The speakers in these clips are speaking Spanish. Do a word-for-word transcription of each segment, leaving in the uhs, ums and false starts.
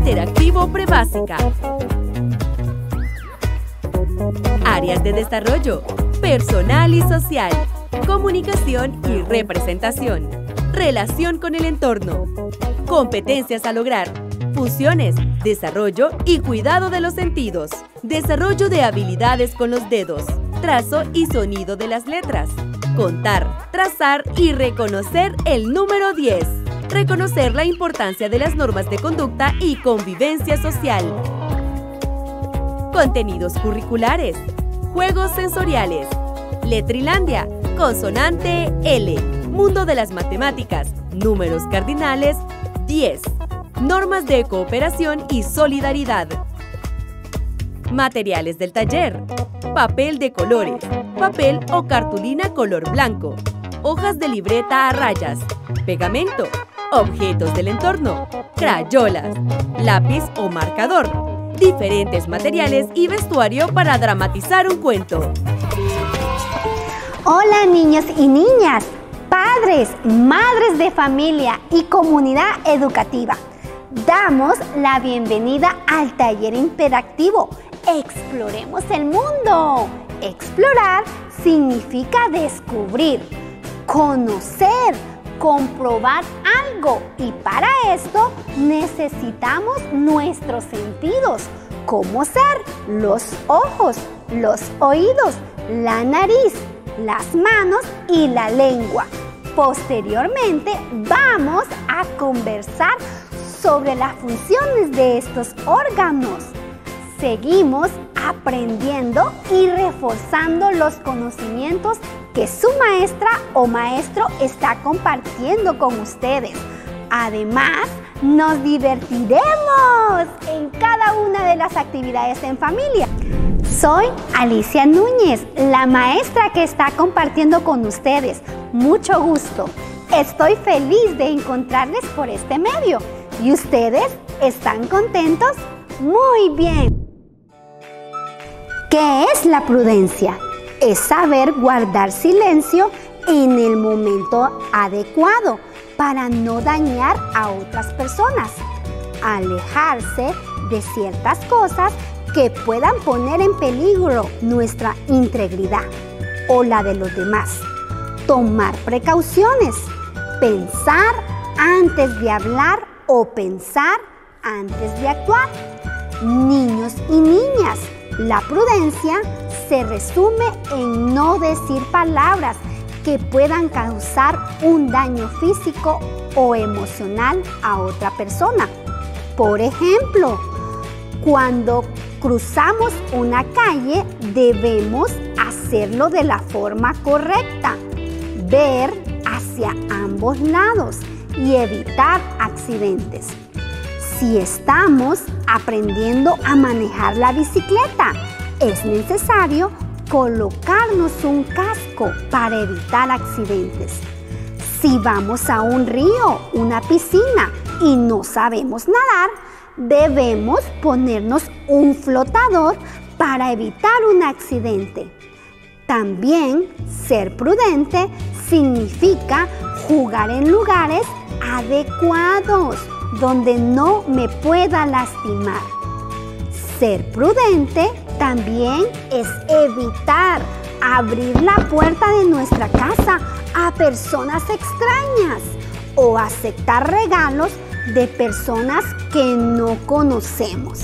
interactivo prebásica. Áreas de desarrollo: personal y social, comunicación y representación, relación con el entorno, competencias a lograr, funciones, desarrollo y cuidado de los sentidos, desarrollo de habilidades con los dedos, trazo y sonido de las letras, contar, trazar y reconocer el número diez, reconocer la importancia de las normas de conducta y convivencia social. Contenidos curriculares: juegos sensoriales, Letrilandia, consonante L, mundo de las matemáticas, números cardinales, diez, normas de cooperación y solidaridad. Materiales del taller: papel de colores, papel o cartulina color blanco, hojas de libreta a rayas, pegamento, objetos del entorno, crayolas, lápiz o marcador, diferentes materiales y vestuario para dramatizar un cuento. Hola niños y niñas, padres, madres de familia y comunidad educativa. Damos la bienvenida al taller interactivo Exploremos el mundo. Explorar significa descubrir, conocer, comprobar algo, y para esto necesitamos nuestros sentidos, como ser los ojos, los oídos, la nariz, las manos y la lengua. Posteriormente vamos a conversar sobre las funciones de estos órganos. Seguimos aprendiendo y reforzando los conocimientos que su maestra o maestro está compartiendo con ustedes. Además, nos divertiremos en cada una de las actividades en familia. Soy Alicia Núñez, la maestra que está compartiendo con ustedes. Mucho gusto. Estoy feliz de encontrarles por este medio. ¿Y ustedes están contentos? Muy bien. ¿Qué es la prudencia? Es saber guardar silencio en el momento adecuado para no dañar a otras personas, alejarse de ciertas cosas que puedan poner en peligro nuestra integridad o la de los demás, tomar precauciones, pensar antes de hablar o pensar antes de actuar. Niños y niñas, la prudencia se resume en no decir palabras que puedan causar un daño físico o emocional a otra persona. Por ejemplo, cuando cruzamos una calle, debemos hacerlo de la forma correcta, ver hacia ambos lados y evitar accidentes. Si estamos aprendiendo a manejar la bicicleta, es necesario colocarnos un casco para evitar accidentes. Si vamos a un río, una piscina y no sabemos nadar, debemos ponernos un flotador para evitar un accidente. También ser prudente significa jugar en lugares adecuados donde no me pueda lastimar. Ser prudente también es evitar abrir la puerta de nuestra casa a personas extrañas o aceptar regalos de personas que no conocemos.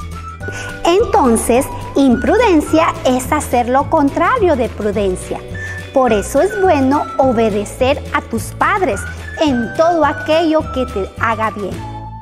Entonces, imprudencia es hacer lo contrario de prudencia. Por eso es bueno obedecer a tus padres en todo aquello que te haga bien.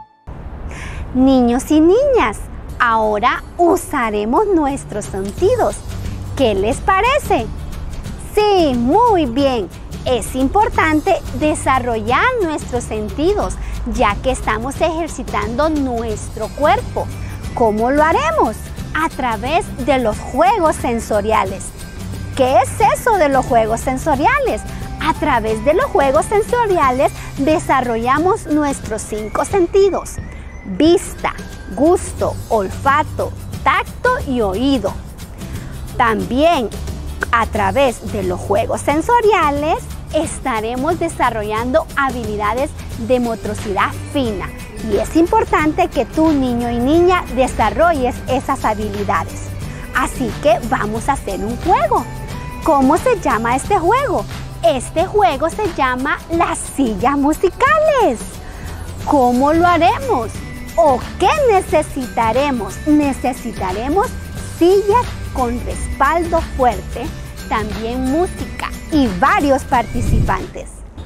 Niños y niñas, ahora usaremos nuestros sentidos. ¿Qué les parece? Sí, muy bien. Es importante desarrollar nuestros sentidos, ya que estamos ejercitando nuestro cuerpo. ¿Cómo lo haremos? A través de los juegos sensoriales. ¿Qué es eso de los juegos sensoriales? A través de los juegos sensoriales desarrollamos nuestros cinco sentidos: vista, gusto, olfato, tacto y oído. También a través de los juegos sensoriales estaremos desarrollando habilidades de motricidad fina, Y es importante que tú, niño y niña, desarrolles esas habilidades. Así que vamos a hacer un juego. ¿Cómo se llama este juego? Este juego se llama las sillas musicales. ¿Cómo lo haremos? ¿O qué necesitaremos? Necesitaremos sillas con respaldo fuerte, también música y varios participantes.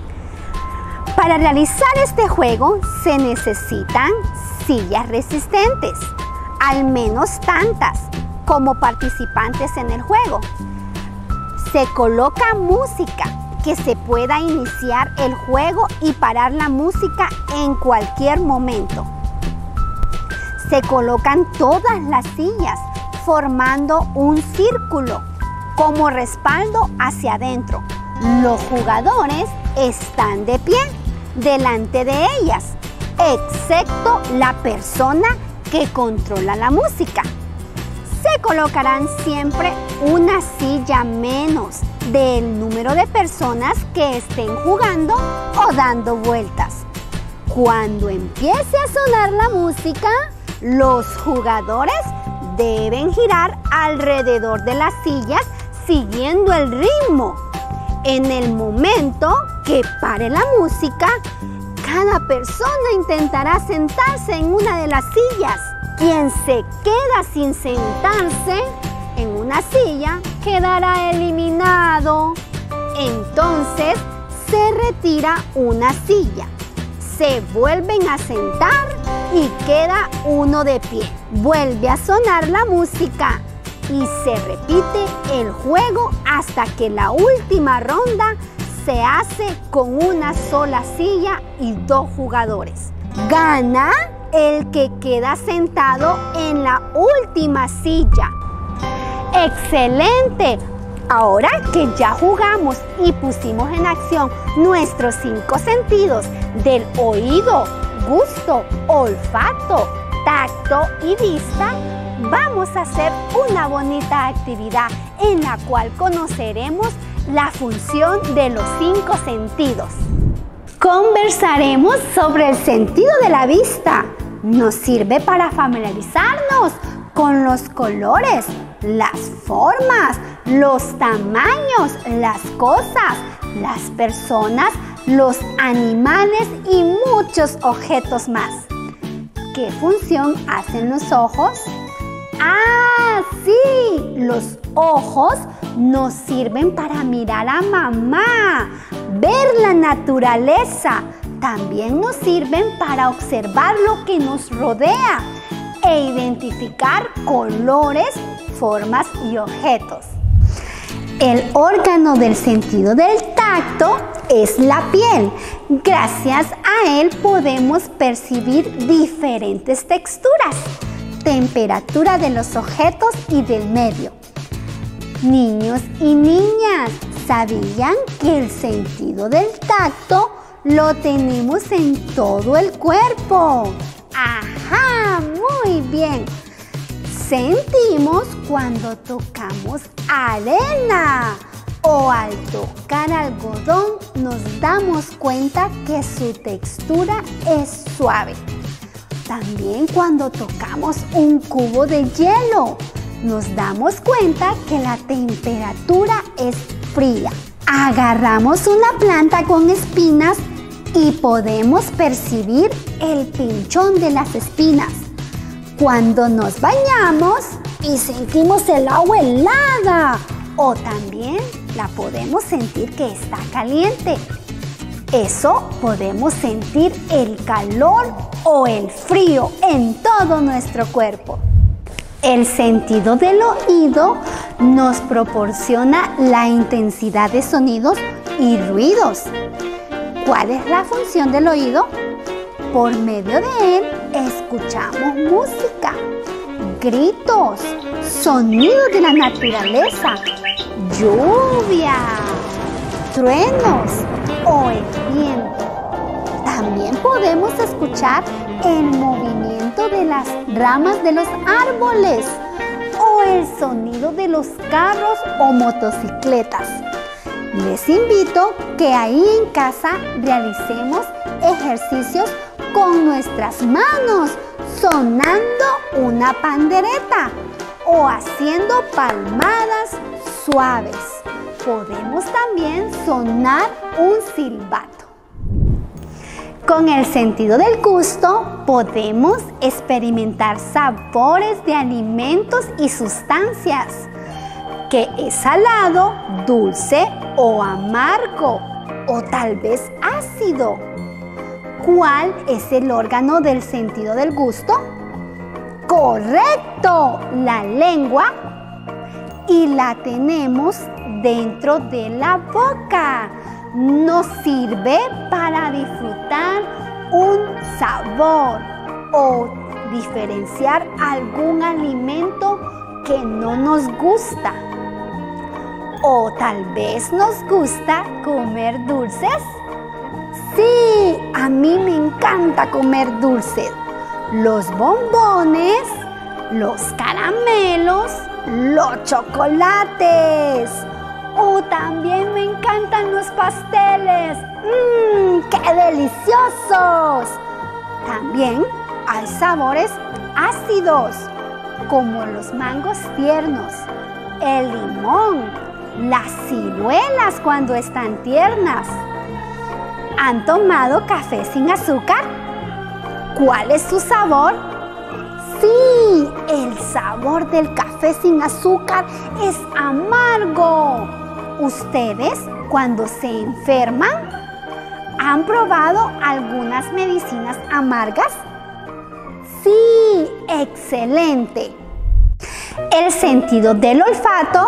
Para realizar este juego se necesitan sillas resistentes, al menos tantas como participantes en el juego. Se coloca música que se pueda iniciar el juego y parar la música en cualquier momento. Se colocan todas las sillas formando un círculo como respaldo hacia adentro. Los jugadores están de pie delante de ellas, excepto la persona que controla la música. Se colocarán siempre una silla menos del número de personas que estén jugando o dando vueltas. Cuando empiece a sonar la música, los jugadores deben girar alrededor de las sillas siguiendo el ritmo. En el momento que pare la música, cada persona intentará sentarse en una de las sillas. Quien se queda sin sentarse en una silla quedará eliminado. Entonces se retira una silla, se vuelven a sentar y queda uno de pie. Vuelve a sonar la música y se repite el juego hasta que la última ronda se hace con una sola silla y dos jugadores. Gana el que queda sentado en la última silla. ¡Excelente! Ahora que ya jugamos y pusimos en acción nuestros cinco sentidos del oído, gusto, olfato, tacto y vista, vamos a hacer una bonita actividad en la cual conoceremos la función de los cinco sentidos. Conversaremos sobre el sentido de la vista. Nos sirve para familiarizarnos con los colores, las formas, los tamaños, las cosas, las personas, los animales y muchos objetos más. ¿Qué función hacen los ojos? ¡Ah, sí! Los ojos nos sirven para mirar a mamá, ver la naturaleza. También nos sirven para observar lo que nos rodea e identificar colores, formas y objetos. El órgano del sentido del tacto es la piel. Gracias a él podemos percibir diferentes texturas, temperatura de los objetos y del medio. Niños y niñas, ¿sabían que el sentido del tacto lo tenemos en todo el cuerpo? ¡Ajá! Muy bien. Sentimos cuando tocamos arena o al tocar algodón nos damos cuenta que su textura es suave. También cuando tocamos un cubo de hielo nos damos cuenta que la temperatura es fría. Agarramos una planta con espinas y podemos percibir el pinchón de las espinas. Cuando nos bañamos y sentimos el agua helada, o también la podemos sentir que está caliente. Eso podemos sentir el calor o el frío en todo nuestro cuerpo. El sentido del oído nos proporciona la intensidad de sonidos y ruidos. ¿Cuál es la función del oído? Por medio de él escuchamos música, gritos, sonidos de la naturaleza, lluvia, truenos o el viento. También podemos escuchar el movimiento de las ramas de los árboles o el sonido de los carros o motocicletas. Les invito que ahí en casa realicemos ejercicios con nuestras manos, sonando una pandereta o haciendo palmadas suaves. Podemos también sonar un silbato. Con el sentido del gusto podemos experimentar sabores de alimentos y sustancias, que es salado, dulce o amargo, o tal vez ácido. ¿Cuál es el órgano del sentido del gusto? ¡Correcto! La lengua. Y la tenemos dentro de la boca. Nos sirve para disfrutar un sabor o diferenciar algún alimento que no nos gusta. O tal vez nos gusta comer dulces. Sí, a mí me encanta comer dulces. Los bombones, los caramelos, los chocolates. O también me encantan los pasteles. ¡Mmm, qué deliciosos! También hay sabores ácidos, como los mangos tiernos, el limón, las ciruelas cuando están tiernas. ¿Han tomado café sin azúcar? ¿Cuál es su sabor? Sí, el sabor del café sin azúcar es amargo. ¿Ustedes, cuando se enferman, han probado algunas medicinas amargas? Sí, excelente. El sentido del olfato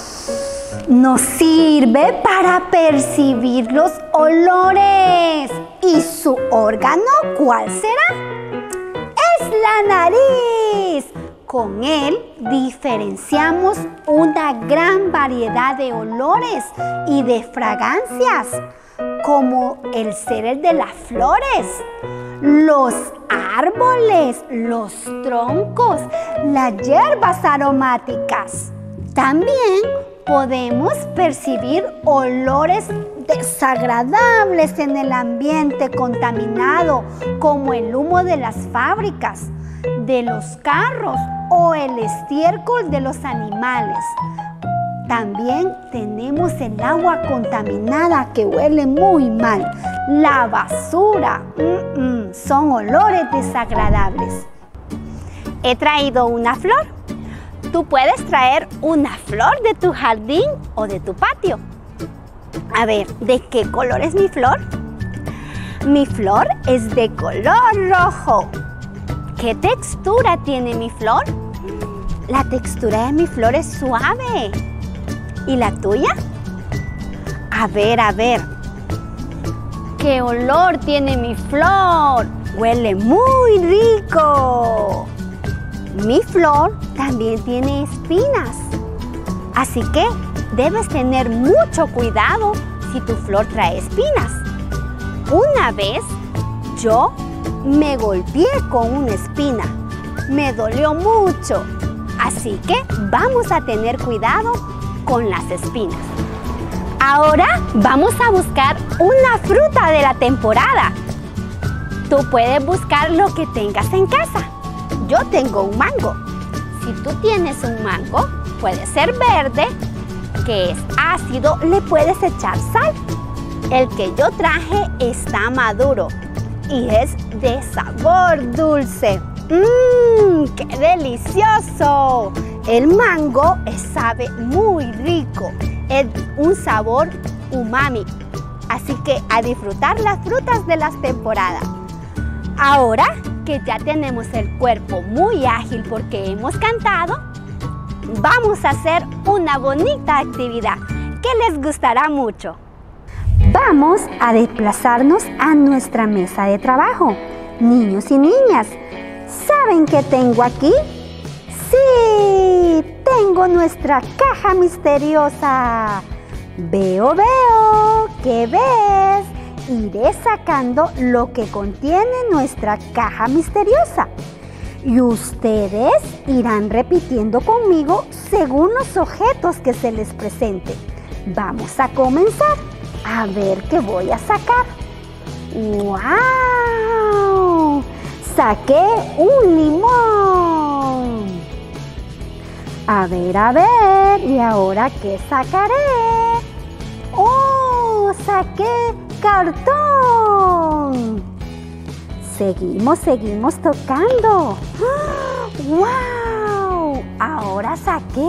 nos sirve para percibir los olores. ¿Y su órgano cuál será? ¡Es la nariz! Con él diferenciamos una gran variedad de olores y de fragancias, como el ser el de las flores, los árboles, los troncos, las hierbas aromáticas. También podemos percibir olores desagradables en el ambiente contaminado, como el humo de las fábricas, de los carros o el estiércol de los animales. También tenemos el agua contaminada que huele muy mal, la basura. Mm -mm, son olores desagradables. He traído una flor. Tú puedes traer una flor de tu jardín o de tu patio. A ver, ¿de qué color es mi flor? Mi flor es de color rojo. ¿Qué textura tiene mi flor? La textura de mi flor es suave. ¿Y la tuya? A ver, a ver. ¿Qué olor tiene mi flor? Huele muy rico. Mi flor también tiene espinas. Así que debes tener mucho cuidado si tu flor trae espinas. Una vez yo me golpeé con una espina. Me dolió mucho. Así que vamos a tener cuidado con las espinas. Ahora vamos a buscar una fruta de la temporada. Tú puedes buscar lo que tengas en casa. Yo tengo un mango. Si tú tienes un mango, puede ser verde, que es ácido, le puedes echar sal. El que yo traje está maduro y es de sabor dulce. ¡Mmm! ¡Qué delicioso! El mango sabe muy rico. Es un sabor umami. Así que a disfrutar las frutas de las temporadas. Ahora que ya tenemos el cuerpo muy ágil porque hemos cantado, vamos a hacer una bonita actividad que les gustará mucho. Vamos a desplazarnos a nuestra mesa de trabajo. Niños y niñas, ¿saben qué tengo aquí? ¡Sí! Tengo nuestra caja misteriosa. Veo, veo. ¿Qué ves? Iré sacando lo que contiene nuestra caja misteriosa. Y ustedes irán repitiendo conmigo según los objetos que se les presenten. Vamos a comenzar. A ver qué voy a sacar. ¡Wow! saqué un limón. A ver, a ver, ¿y ahora qué sacaré? ¡Oh! Saqué cartón. Seguimos, seguimos tocando. ¡Wow! Ahora saqué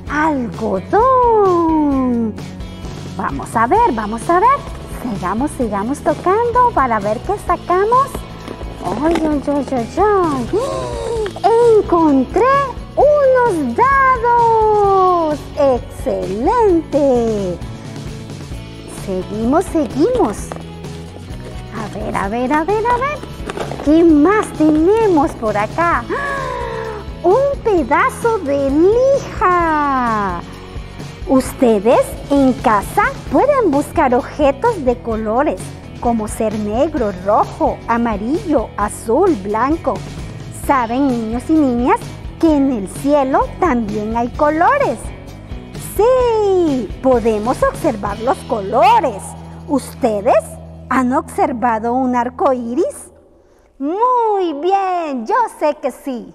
algodón. Vamos a ver, vamos a ver. Sigamos, sigamos tocando para ver qué sacamos. ¡Ay, ay, ay, ay, ay! ¡Encontré unos dados! ¡Excelente! Seguimos, seguimos. A ver, a ver, a ver, a ver. ¿Qué más tenemos por acá? ¡Un pedazo de lija! Ustedes en casa pueden buscar objetos de colores, como ser negro, rojo, amarillo, azul, blanco. ¿Saben, niños y niñas, que en el cielo también hay colores? Sí, podemos observar los colores. ¿Ustedes han observado un arco iris? Muy bien, yo sé que sí.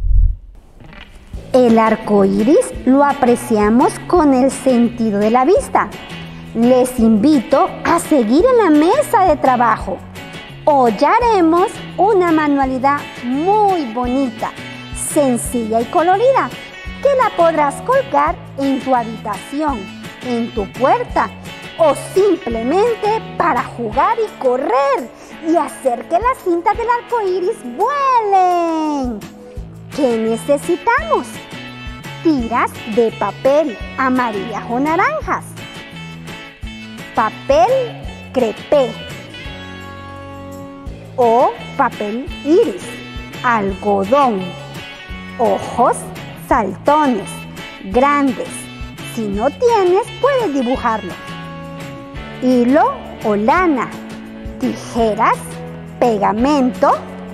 El arco iris lo apreciamos con el sentido de la vista. Les invito a seguir en la mesa de trabajo. Hoy haremos una manualidad muy bonita, sencilla y colorida, que la podrás colgar en tu habitación, en tu puerta o simplemente para jugar y correr y hacer que las cintas del arco iris vuelen. ¿Qué necesitamos? Tiras de papel amarillas o naranjas, papel crepé o papel iris, algodón, ojos saltones grandes. Si no tienes, puedes dibujarlo. Hilo o lana, tijeras, pegamento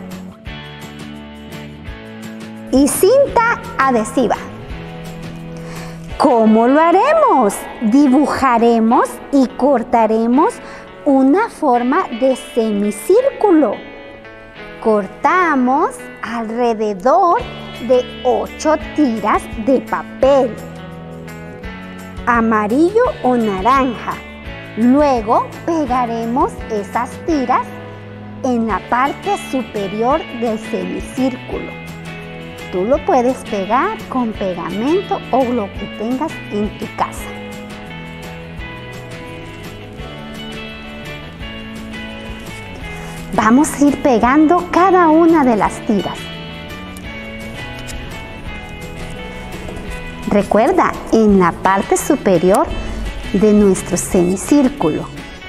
y cinta adhesiva. ¿Cómo lo haremos? Dibujaremos y cortaremos una forma de semicírculo. Cortamos alrededor de ocho tiras de papel amarillo o naranja. Luego pegaremos esas tiras en la parte superior del semicírculo. Tú lo puedes pegar con pegamento o lo que tengas en tu casa. Vamos a ir pegando cada una de las tiras. Recuerda, en la parte superior de nuestro semicírculo.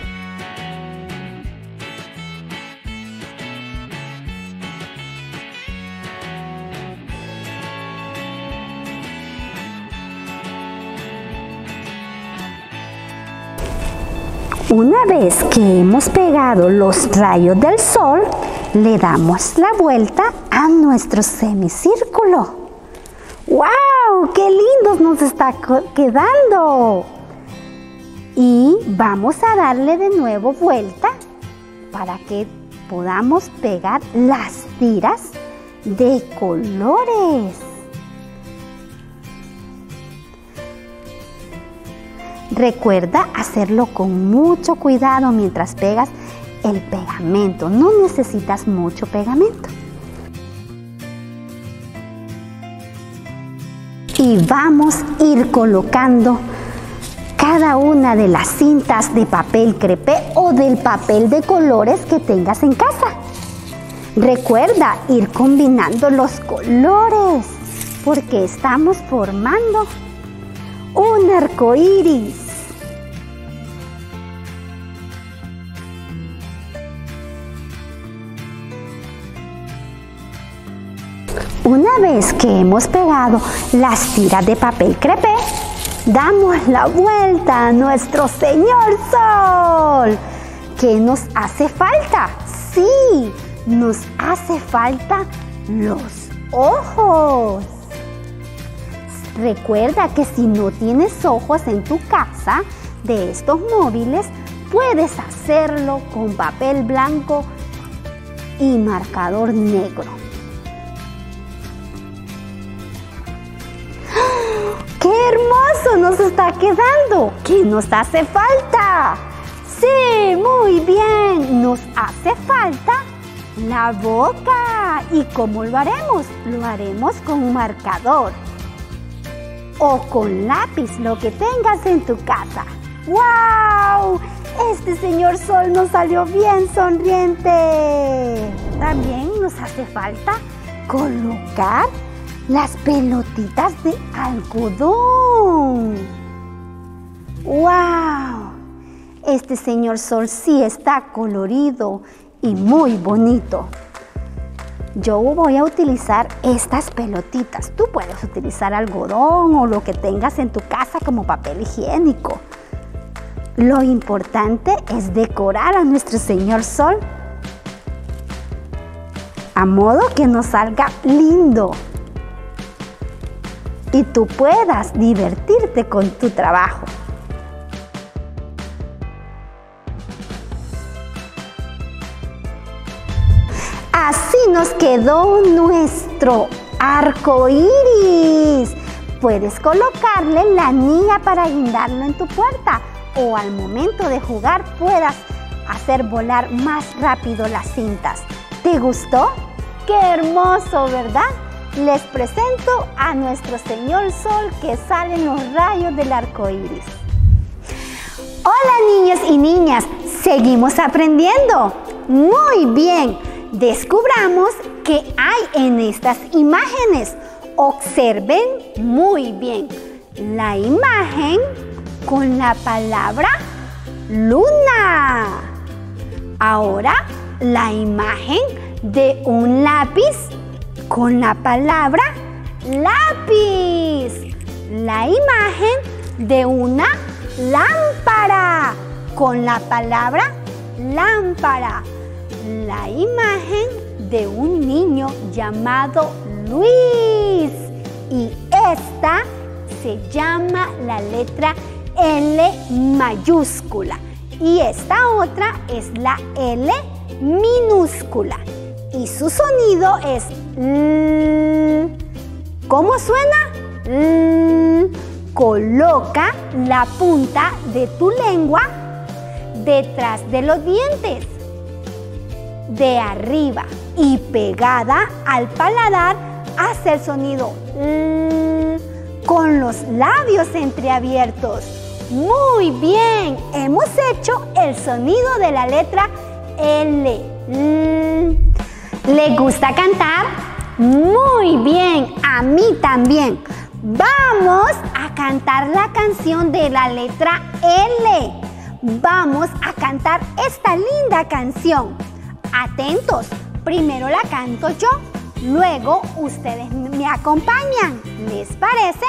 Una vez que hemos pegado los rayos del sol, le damos la vuelta a nuestro semicírculo. ¡Wow! ¡Qué lindos nos está quedando! Y vamos a darle de nuevo vuelta para que podamos pegar las tiras de colores. Recuerda hacerlo con mucho cuidado mientras pegas el pegamento. No necesitas mucho pegamento. Y vamos a ir colocando cada una de las cintas de papel crepé o del papel de colores que tengas en casa. Recuerda ir combinando los colores porque estamos formando un arco iris. Una vez que hemos pegado las tiras de papel crepé, damos la vuelta a nuestro señor sol. ¿Qué nos hace falta? Sí, nos hace falta los ojos. Recuerda que si no tienes ojos en tu casa de estos móviles, puedes hacerlo con papel blanco y marcador negro. ¡Qué hermoso nos está quedando! ¿Qué nos hace falta? Sí, muy bien, nos hace falta la boca. ¿Y cómo lo haremos? Lo haremos con un marcador o con lápiz, lo que tengas en tu casa. ¡Wow! Este señor Sol nos salió bien sonriente. También nos hace falta colocar las pelotitas de algodón. ¡Wow! Este señor Sol sí está colorido y muy bonito. Yo voy a utilizar estas pelotitas. Tú puedes utilizar algodón o lo que tengas en tu casa como papel higiénico. Lo importante es decorar a nuestro señor Sol a modo que nos salga lindo y tú puedas divertirte con tu trabajo. Así nos quedó nuestro arco iris. Puedes colocarle la anilla para guindarlo en tu puerta o al momento de jugar puedas hacer volar más rápido las cintas. ¿Te gustó? ¡Qué hermoso!, ¿verdad? Les presento a nuestro señor Sol que sale en los rayos del arco iris. Hola niños y niñas, seguimos aprendiendo. Muy bien, descubramos qué hay en estas imágenes. Observen muy bien la imagen con la palabra luna. Ahora la imagen de un lápiz con la palabra lápiz. La imagen de una lámpara con la palabra lámpara. La imagen de un niño llamado Luis. Y esta se llama la letra L mayúscula. Y esta otra es la L minúscula. Y su sonido es L. ¿Cómo suena? L. Coloca la punta de tu lengua detrás de los dientes, de arriba y pegada al paladar, hace el sonido L, con los labios entreabiertos. Muy bien, hemos hecho el sonido de la letra L. L. ¿Le gusta cantar? Muy bien, a mí también. Vamos a cantar la canción de la letra L. Vamos a cantar esta linda canción. Atentos, primero la canto yo, luego ustedes me acompañan. ¿Les parece?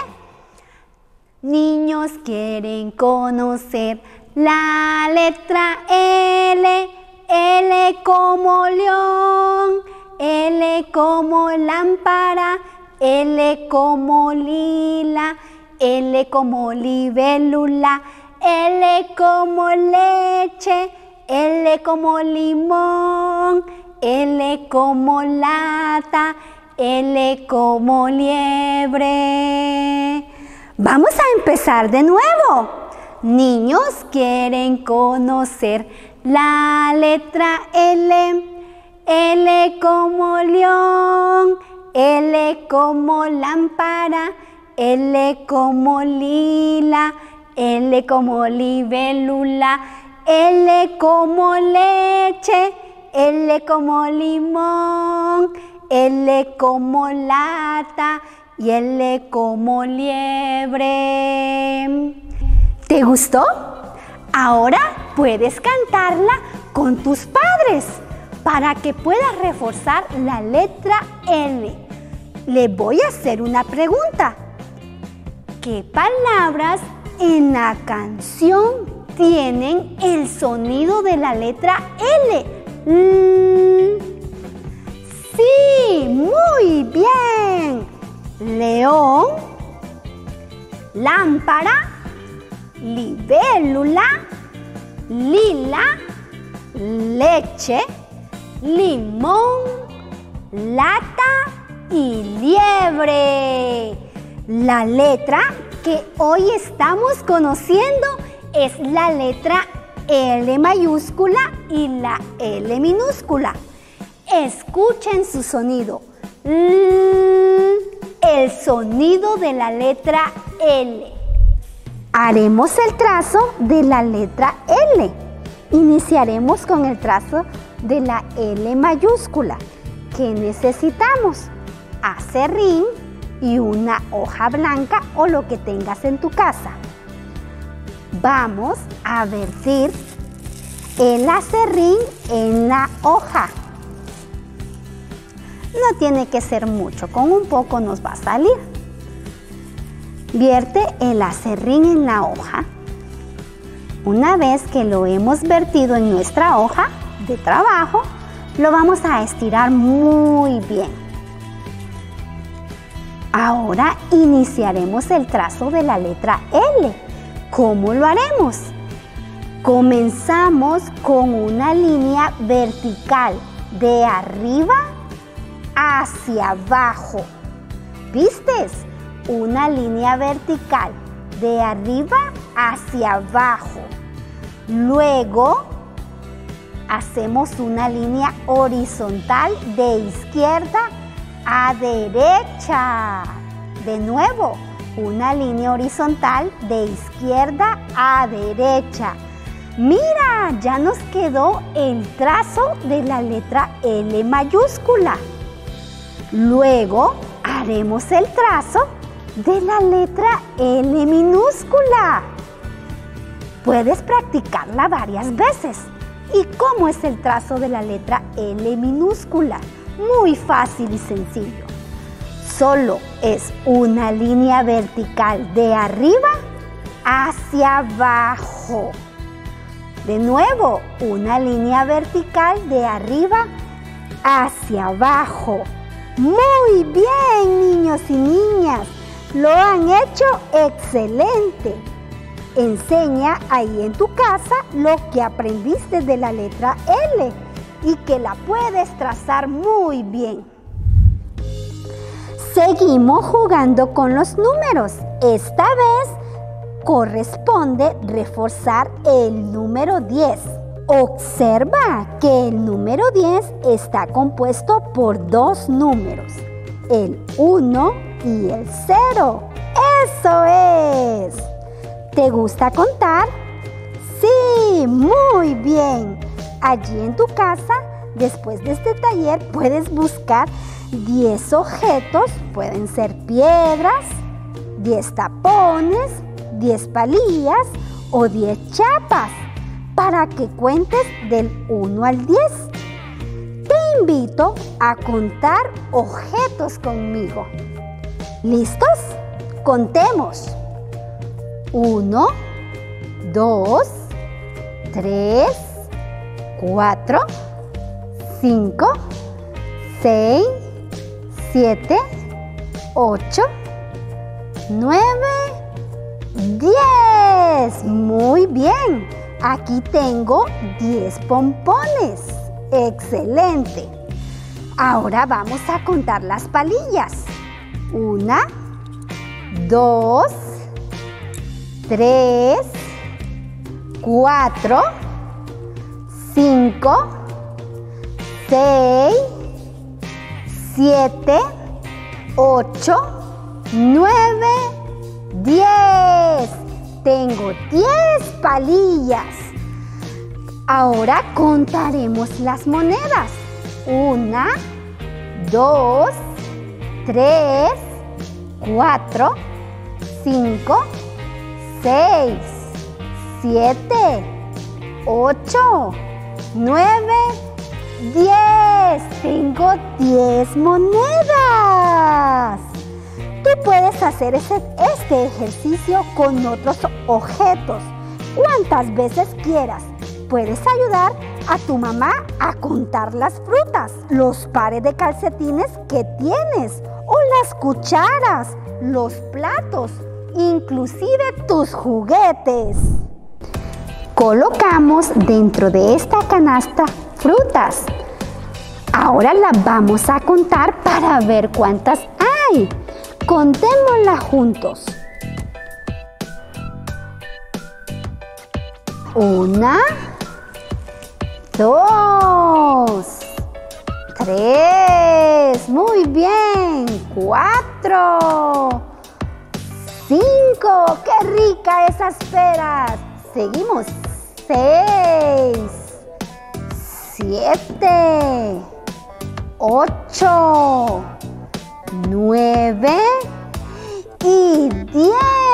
Niños quieren conocer la letra L. L como león, L como lámpara, L como lila, L como libélula, L como leche, L como limón, L como lata, L como liebre. Vamos a empezar de nuevo. Niños quieren conocer la letra L. L como león, L como lámpara, L como lila, L como libélula, L como leche, L como limón, L como lata y L como liebre. ¿Te gustó? Ahora puedes cantarla con tus padres para que puedas reforzar la letra L. Le voy a hacer una pregunta. ¿Qué palabras en la canción tienen el sonido de la letra L? Mm. Sí, muy bien. León, lámpara, libélula, lila, leche, limón, lata y liebre. La letra que hoy estamos conociendo es la letra L mayúscula y la L minúscula. Escuchen su sonido. El sonido de la letra L. Haremos el trazo de la letra L. Iniciaremos con el trazo de la L mayúscula. ¿Qué necesitamos? Acerrín y una hoja blanca o lo que tengas en tu casa. Vamos a vertir el acerrín en la hoja. No tiene que ser mucho, con un poco nos va a salir. Vierte el acerrín en la hoja. Una vez que lo hemos vertido en nuestra hoja de trabajo, lo vamos a estirar muy bien. Ahora iniciaremos el trazo de la letra L. ¿Cómo lo haremos? Comenzamos con una línea vertical de arriba hacia abajo. ¿Vistes? Una línea vertical de arriba hacia abajo. Luego hacemos una línea horizontal de izquierda a derecha. De nuevo, una línea horizontal de izquierda a derecha. Mira, ya nos quedó el trazo de la letra L mayúscula. Luego haremos el trazo de la letra L minúscula. Puedes practicarla varias veces. ¿Y cómo es el trazo de la letra L minúscula? Muy fácil y sencillo. Solo es una línea vertical de arriba hacia abajo. De nuevo, una línea vertical de arriba hacia abajo. Muy bien, niños y niñas. Lo han hecho excelente. Enseña ahí en tu casa lo que aprendiste de la letra L y que la puedes trazar muy bien. Seguimos jugando con los números. Esta vez corresponde reforzar el número diez. Observa que el número diez está compuesto por dos números, el uno y el cero. ¡Eso es! ¿Te gusta contar? ¡Sí! ¡Muy bien! Allí en tu casa, después de este taller, puedes buscar diez objetos. Pueden ser piedras, diez tapones, diez palillas o diez chapas para que cuentes del uno al diez. Te invito a contar objetos conmigo. ¿Listos? Contemos. Uno, dos, tres, cuatro, cinco, seis, siete, ocho, nueve, diez. Muy bien. Aquí tengo diez pompones. Excelente. Ahora vamos a contar las palillas. Una, dos, tres, cuatro, cinco, seis, siete, ocho, nueve, diez. Tengo diez palillas. Ahora contaremos las monedas. Una, dos, tres, cuatro, cinco, seis, siete, ocho, nueve, diez. Tengo diez monedas. Tú puedes hacer ese, este ejercicio con otros objetos, cuantas veces quieras. Puedes ayudar a tu mamá a contar las frutas, los pares de calcetines que tienes, o las cucharas, los platos, inclusive tus juguetes. Colocamos dentro de esta canasta frutas. Ahora las vamos a contar para ver cuántas hay. Contémoslas juntos. Una, dos, tres, muy bien, cuatro, cinco, qué rica esas peras. Seguimos, seis, siete, ocho, nueve y diez.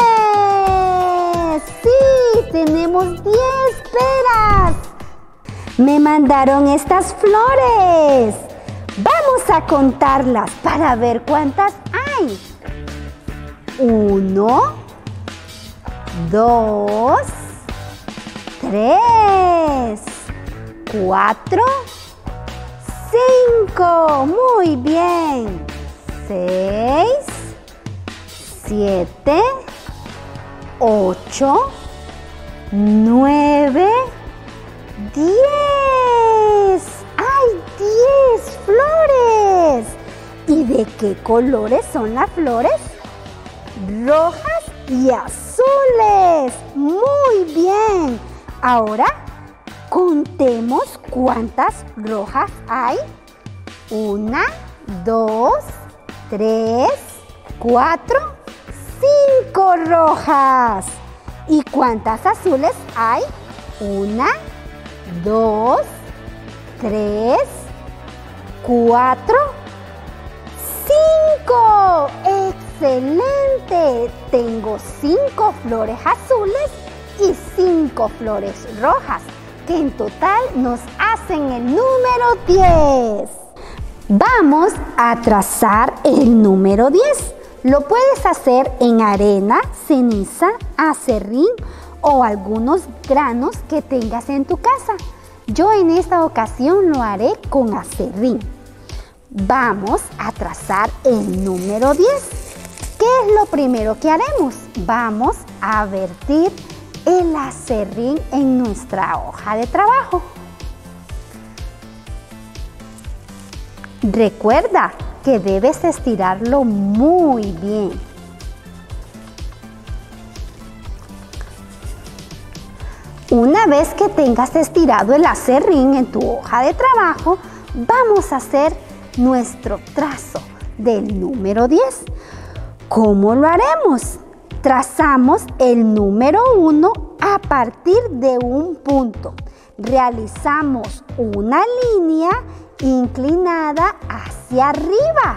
Sí, tenemos diez peras. Me mandaron estas flores. Vamos a contarlas para ver cuántas hay. Uno, dos, tres, cuatro, cinco. Muy bien. Seis, siete, ocho, nueve, diez. ¡Hay diez flores! ¿Y de qué colores son las flores? Rojas y azules. Muy bien. Ahora contemos cuántas rojas hay. Una, dos, tres, cuatro, cinco rojas. ¿Y cuántas azules hay? Una, dos, tres, cuatro, cinco. ¡Excelente! Tengo cinco flores azules y cinco flores rojas, que en total nos hacen el número diez. Vamos a trazar el número diez. Lo puedes hacer en arena, ceniza, acerrín o algunos granos que tengas en tu casa. Yo en esta ocasión lo haré con acerrín. Vamos a trazar el número diez. ¿Qué es lo primero que haremos? Vamos a vertir el acerrín en nuestra hoja de trabajo. Recuerda que debes estirarlo muy bien. Una vez que tengas estirado el acerrín en tu hoja de trabajo, vamos a hacer nuestro trazo del número diez. ¿Cómo lo haremos? Trazamos el número uno a partir de un punto. Realizamos una línea inclinada hacia arriba.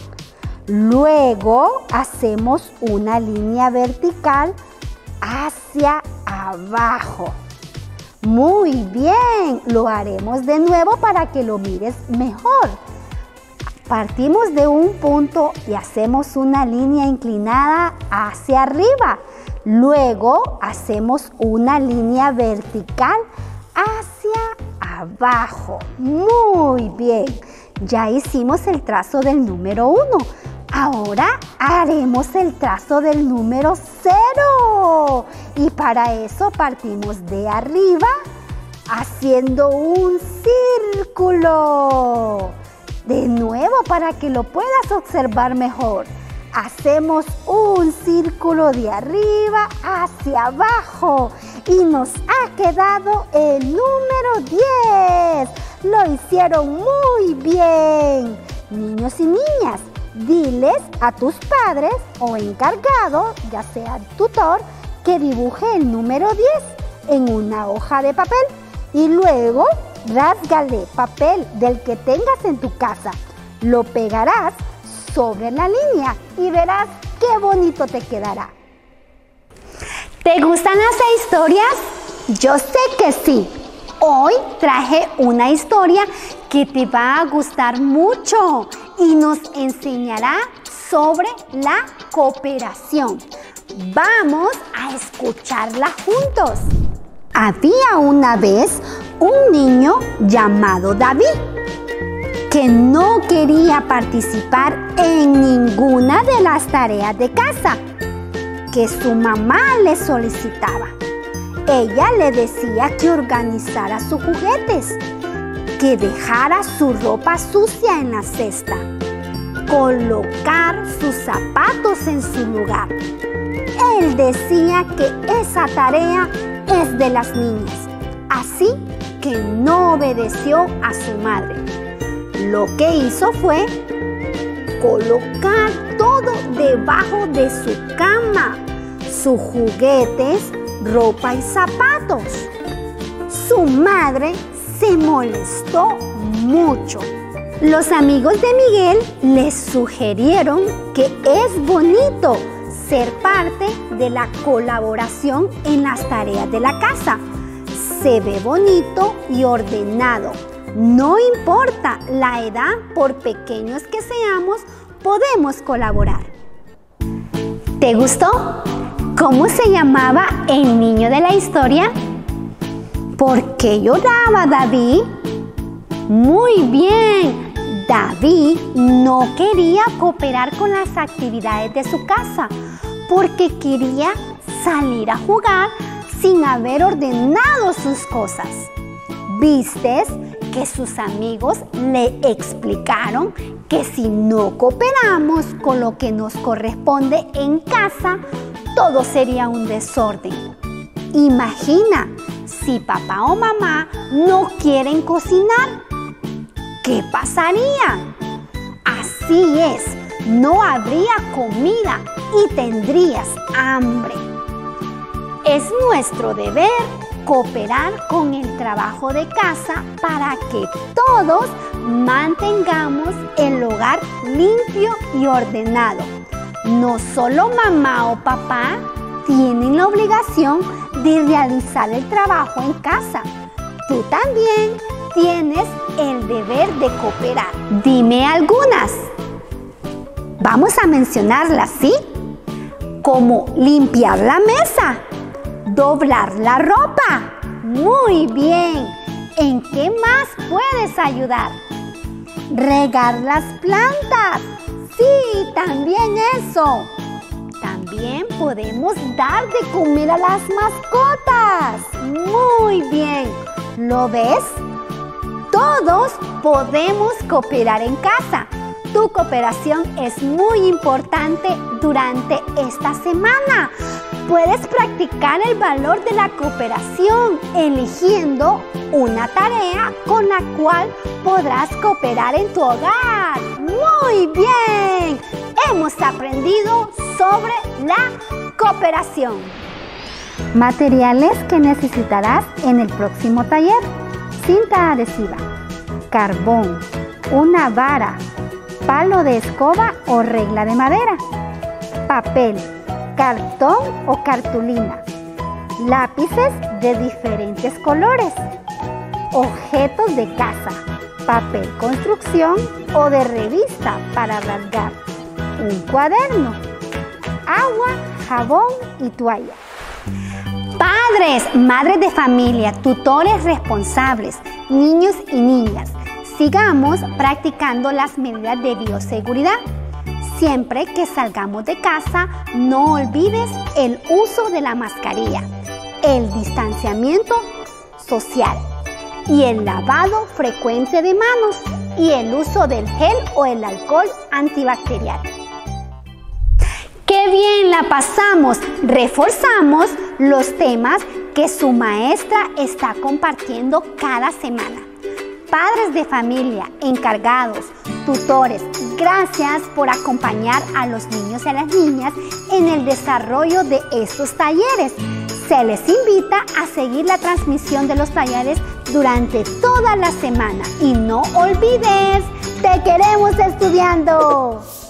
Luego hacemos una línea vertical hacia abajo. Muy bien, lo haremos de nuevo para que lo mires mejor. Partimos de un punto y hacemos una línea inclinada hacia arriba. Luego hacemos una línea vertical hacia abajo. Muy bien, ya hicimos el trazo del número uno. Ahora haremos el trazo del número cero. Y para eso partimos de arriba haciendo un círculo. De nuevo, para que lo puedas observar mejor. Hacemos un círculo de arriba hacia abajo y nos ha quedado el número diez. Lo hicieron muy bien. Niños y niñas, diles a tus padres o encargado, ya sea tutor, que dibuje el número diez en una hoja de papel y luego rásgale papel del que tengas en tu casa. Lo pegarás sobre la línea y verás qué bonito te quedará. ¿Te gustan las historias? Yo sé que sí. Hoy traje una historia que te va a gustar mucho y nos enseñará sobre la cooperación. Vamos a escucharla juntos. Había una vez un niño llamado David que no quería participar en ninguna de las tareas de casa que su mamá le solicitaba. Ella le decía que organizara sus juguetes, que dejara su ropa sucia en la cesta, colocar sus zapatos en su lugar. Él decía que esa tarea es de las niñas, así que no obedeció a su madre. Lo que hizo fue colocar todo debajo de su cama, sus juguetes, ropa y zapatos. Su madre se molestó mucho. Los amigos de Miguel les sugirieron que es bonito ser parte de la colaboración en las tareas de la casa. Se ve bonito y ordenado. No importa la edad, por pequeños que seamos, podemos colaborar. ¿Te gustó? ¿Cómo se llamaba el niño de la historia? ¿Por qué lloraba David? Muy bien, David no quería cooperar con las actividades de su casa porque quería salir a jugar sin haber ordenado sus cosas. ¿Vistes que sus amigos le explicaron que si no cooperamos con lo que nos corresponde en casa, todo sería un desorden? Imagina, si papá o mamá no quieren cocinar, ¿qué pasaría? Así es, no habría comida y tendrías hambre. Es nuestro deber cooperar con el trabajo de casa para que todos mantengamos el hogar limpio y ordenado. No solo mamá o papá tienen la obligación de realizar el trabajo en casa. Tú también tienes el deber de cooperar. Dime algunas. Vamos a mencionarlas, ¿sí? Como limpiar la mesa, doblar la ropa. Muy bien. ¿En qué más puedes ayudar? Regar las plantas. Sí, también eso. También podemos dar de comer a las mascotas. Muy bien. ¿Lo ves? Todos podemos cooperar en casa. Tu cooperación es muy importante durante esta semana. Puedes practicar el valor de la cooperación eligiendo una tarea con la cual podrás cooperar en tu hogar. ¡Muy bien! Hemos aprendido sobre la cooperación. Materiales que necesitarás en el próximo taller: cinta adhesiva, carbón, una vara, palo de escoba o regla de madera, papel, cartón o cartulina, lápices de diferentes colores, objetos de casa, papel construcción o de revista para rasgar, un cuaderno, agua, jabón y toalla. Padres, madres de familia, tutores responsables, niños y niñas, sigamos practicando las medidas de bioseguridad. Siempre que salgamos de casa, no olvides el uso de la mascarilla, el distanciamiento social y el lavado frecuente de manos y el uso del gel o el alcohol antibacterial. ¡Qué bien la pasamos! Reforzamos los temas que su maestra está compartiendo cada semana. Padres de familia, encargados, tutores, gracias por acompañar a los niños y a las niñas en el desarrollo de estos talleres. Se les invita a seguir la transmisión de los talleres durante toda la semana. Y no olvides, ¡te queremos estudiando!